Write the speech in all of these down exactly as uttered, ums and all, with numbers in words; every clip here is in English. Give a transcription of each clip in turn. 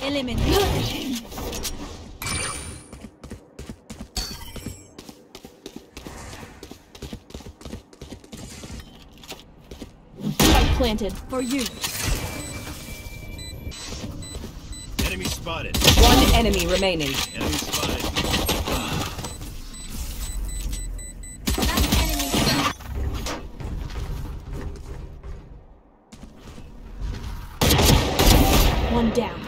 Eliminate. Spike planted for you. Enemy spotted. One enemy remaining. Enemy spotted. One down.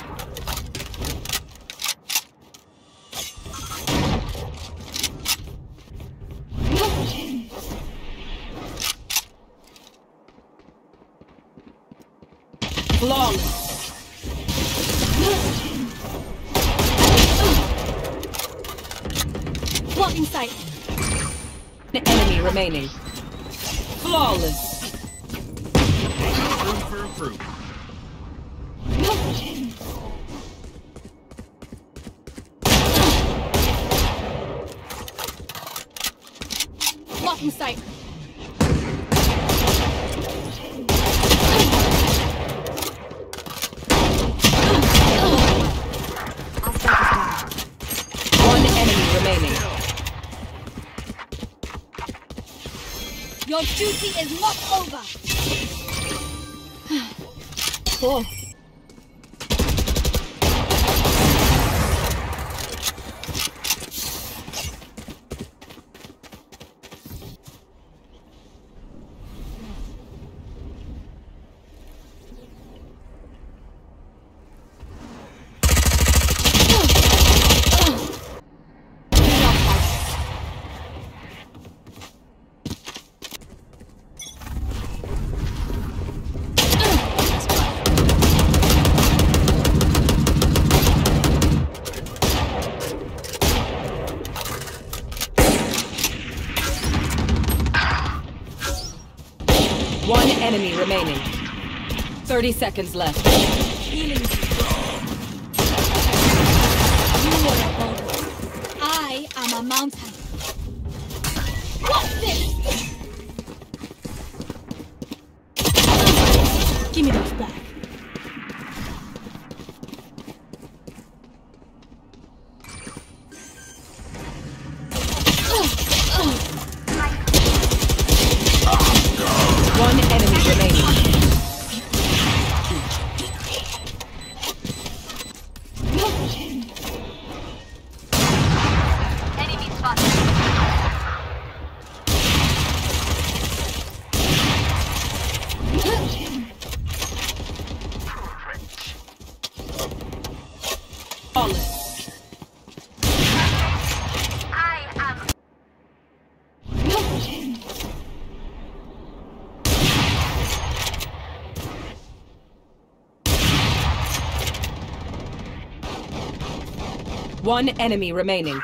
Flawless. Blocking sight. An enemy remaining. Flawless. Room for improvement. Blocking sight. One enemy remaining. Your duty is not over. Cool. One enemy remaining. Thirty seconds left. Healing. You are a boulder. I am a mountain. What's this? Give me those back. One enemy remaining. Enemy spotted. Flawless. I am. One enemy remaining.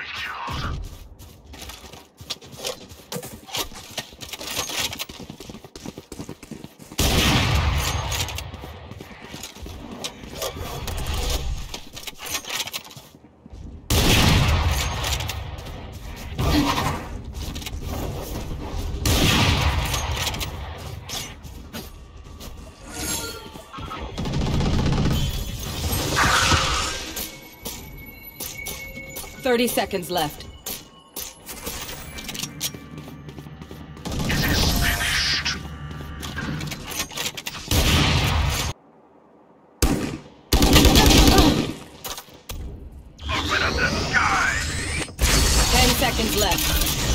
Thirty seconds left. Ten seconds left.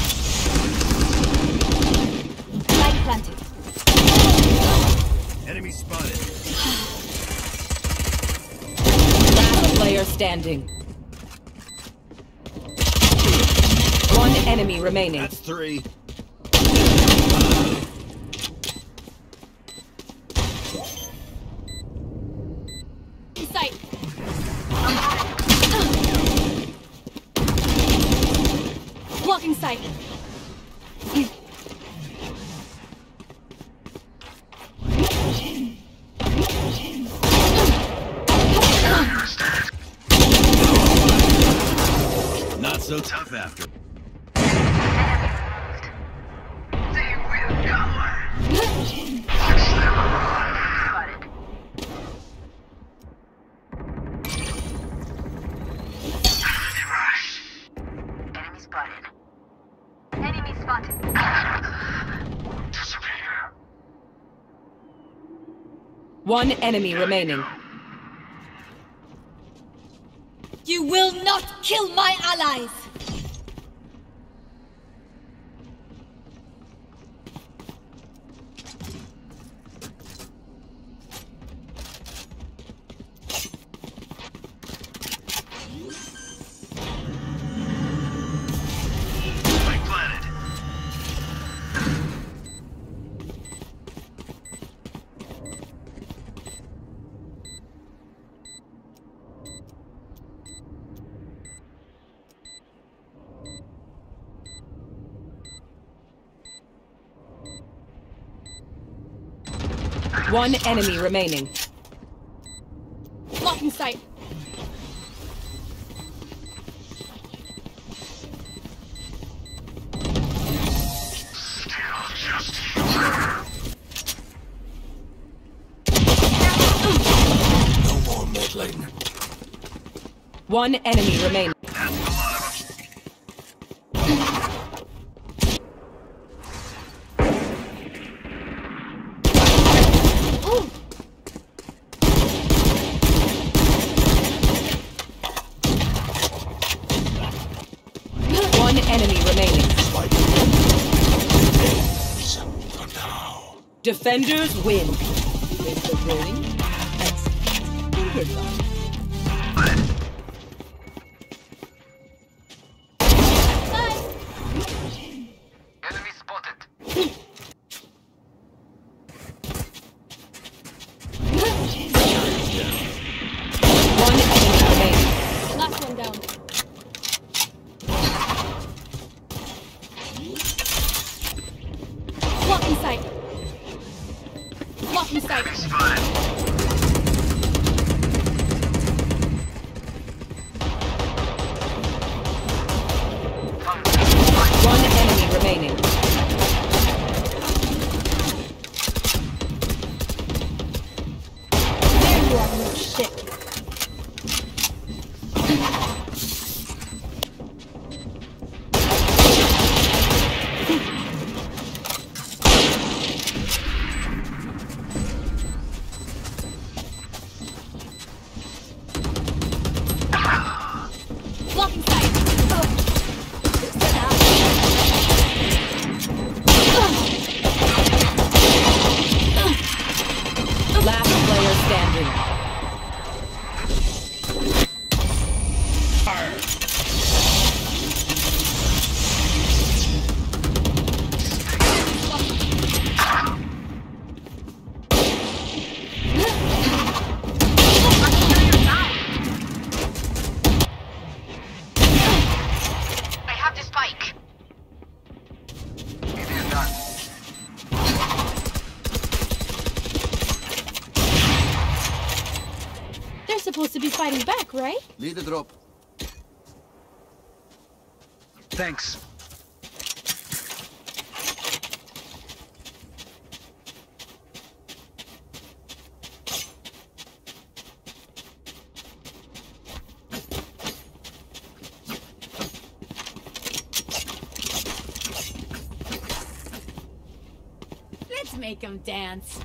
Light planted. Enemy spotted. Last player standing. One enemy remaining. That's three. In sight. Blocking sight. Not so tough after. They will come. Watch them. Spotted. One enemy remaining. You will not kill my allies! Spike planted. One enemy remaining. Blocking sight. Still just you. No more meddling. One enemy remaining. That's a lot of Ooh! One enemy remaining. Spike. Ends for now. Defenders win. It's the rolling. Excellent. Goodbye. Bye! enemy spotted. One enemy remaining. Last one down. Blocking sight. Blocking sight. Spotted. One enemy remaining. There you are, little shit. Blocking sight. Last player standing. I have the spike. It is done. They're supposed to be fighting back, right? Need a drop. Thanks. Let's make them dance.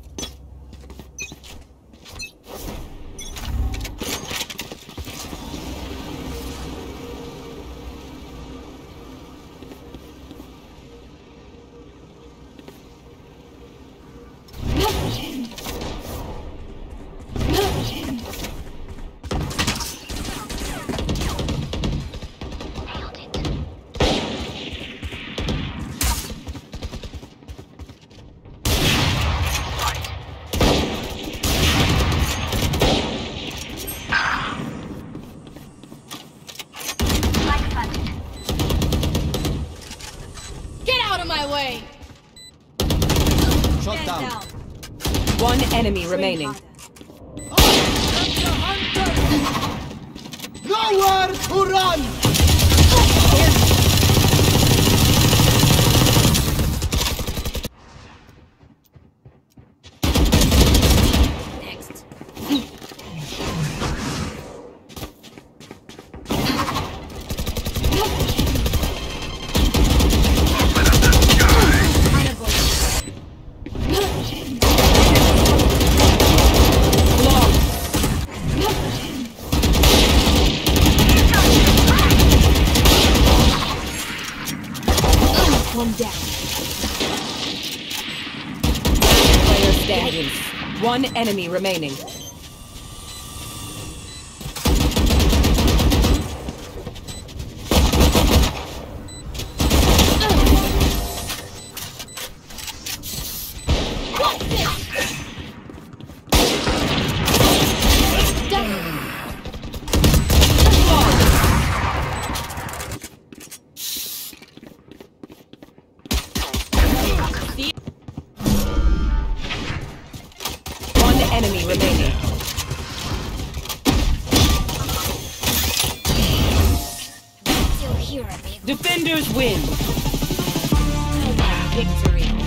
Get out of my way! Shot Stand down. down. One enemy remaining. Nowhere to run! Next. down. Player standing. One enemy remaining. Enemy remaining. Still here, amigo. Defenders win. Victory.